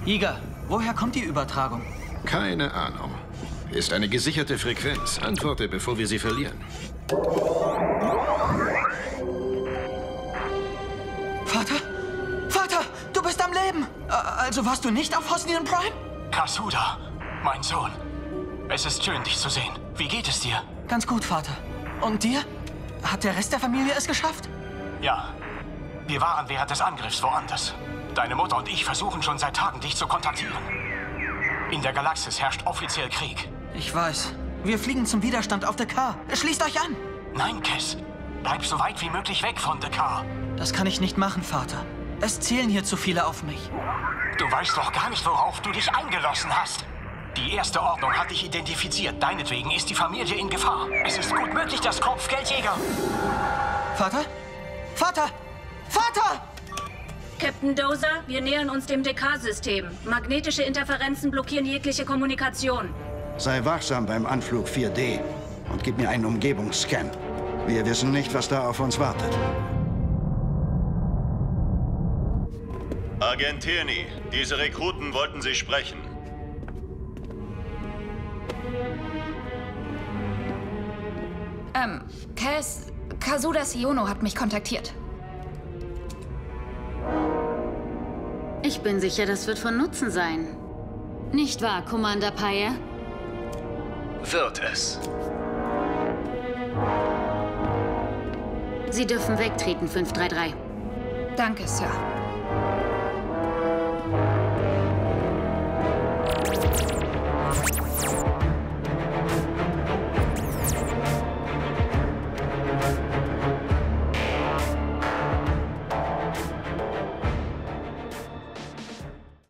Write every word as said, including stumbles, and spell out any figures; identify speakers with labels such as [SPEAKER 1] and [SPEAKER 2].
[SPEAKER 1] Iga, woher kommt die Übertragung?
[SPEAKER 2] Keine Ahnung. Ist eine gesicherte Frequenz. Antworte, bevor wir sie verlieren.
[SPEAKER 1] Vater? Vater, du bist am Leben! Also warst du nicht auf Hosnian Prime?
[SPEAKER 3] Kasuda, mein Sohn. Es ist schön, dich zu sehen. Wie geht es dir?
[SPEAKER 1] Ganz gut, Vater. Und dir? Hat der Rest der Familie es geschafft?
[SPEAKER 3] Ja. Wir waren während des Angriffs woanders. Deine Mutter und ich versuchen schon seit Tagen, dich zu kontaktieren. In der Galaxis herrscht offiziell Krieg.
[SPEAKER 1] Ich weiß. Wir fliegen zum Widerstand auf D'Qar. Schließt euch an!
[SPEAKER 3] Nein, Kess. Bleib so weit wie möglich weg von D'Qar.
[SPEAKER 1] Das kann ich nicht machen, Vater. Es zählen hier zu viele auf mich.
[SPEAKER 3] Du weißt doch gar nicht, worauf du dich eingelassen hast. Die Erste Ordnung hat dich identifiziert. Deinetwegen ist die Familie in Gefahr. Es ist gut möglich, dass Kopfgeldjäger...
[SPEAKER 1] Vater? Vater! Vater!
[SPEAKER 4] Captain Dozer, wir nähern uns dem D'Qar-System. Magnetische Interferenzen blockieren jegliche Kommunikation.
[SPEAKER 5] Sei wachsam beim Anflug vier D und gib mir einen Umgebungsscan. Wir wissen nicht, was da auf uns wartet.
[SPEAKER 6] Agent Tierney, diese Rekruten wollten Sie sprechen.
[SPEAKER 7] Ähm, Cass, Kasuda Siono hat mich kontaktiert.
[SPEAKER 8] Ich bin sicher, das wird von Nutzen sein. Nicht wahr, Commander Pyre?
[SPEAKER 6] Wird es.
[SPEAKER 8] Sie dürfen wegtreten, fünf drei drei.
[SPEAKER 7] Danke, Sir.